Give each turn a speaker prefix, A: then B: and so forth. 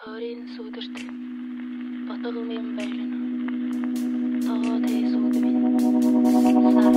A: Тойрын сүдэрт ботгом юм байлна. Тоо тэ сүд минь.